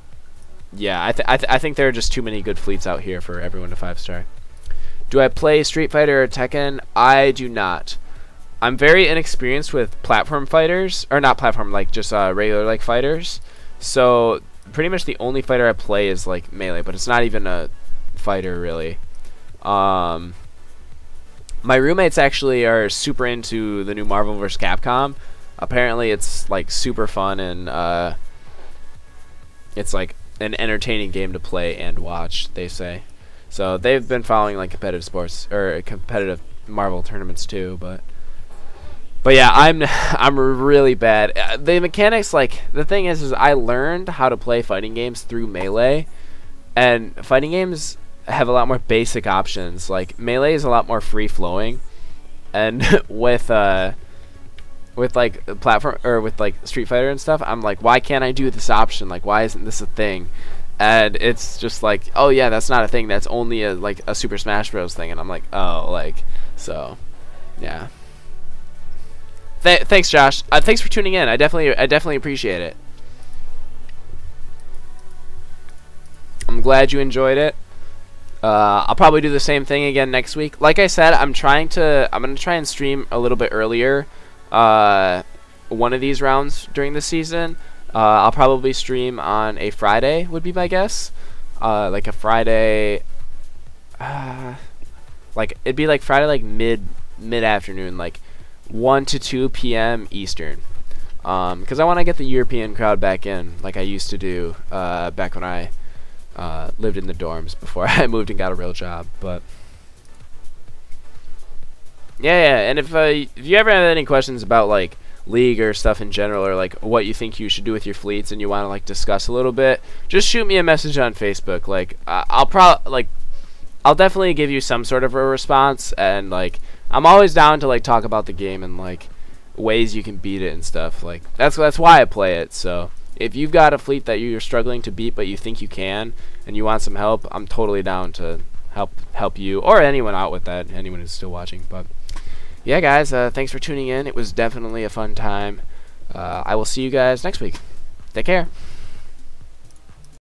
I think there are just too many good fleets out here for everyone to 5-star. Do I play Street Fighter or Tekken? I do not. I'm very inexperienced with platform fighters, or not platform, just regular fighters. So pretty much the only fighter I play is Melee, but it's not even a fighter really. My roommates actually are super into the new Marvel vs. Capcom. Apparently it's super fun and it's an entertaining game to play and watch, they say. So they've been following competitive sports or competitive Marvel tournaments too, but yeah, I'm really bad. The mechanics, the thing is I learned how to play fighting games through Melee, and fighting games have a lot more basic options. Melee is a lot more free flowing, and with platform or with Street Fighter and stuff, I'm why can't I do this option? Why isn't this a thing? And it's just oh yeah, that's not a thing. That's only a Super Smash Bros. Thing. And I'm oh, so yeah. Thanks, Josh. Thanks for tuning in. I definitely appreciate it. I'm glad you enjoyed it. I'll probably do the same thing again next week. Like I said, I'm gonna try and stream a little bit earlier. One of these rounds during the season. I'll probably stream on a Friday, would be my guess. A Friday, it'd be Friday mid afternoon, 1 to 2 p.m. Eastern. Because I want to get the European crowd back in, like I used to do back when I lived in the dorms before I moved and got a real job. But yeah, and if you ever have any questions about league or stuff in general, or like what you think you should do with your fleets and you want to like discuss a little bit, just shoot me a message on Facebook. Like I'll definitely give you some sort of a response, and like I'm always down to like talk about the game and like ways you can beat it and stuff. Like that's why I play it. So if you've got a fleet that you're struggling to beat but you think you can and you want some help, I'm totally down to help you or anyone out with that, anyone who's still watching. But yeah, guys, thanks for tuning in. It was definitely a fun time. I will see you guys next week. Take care.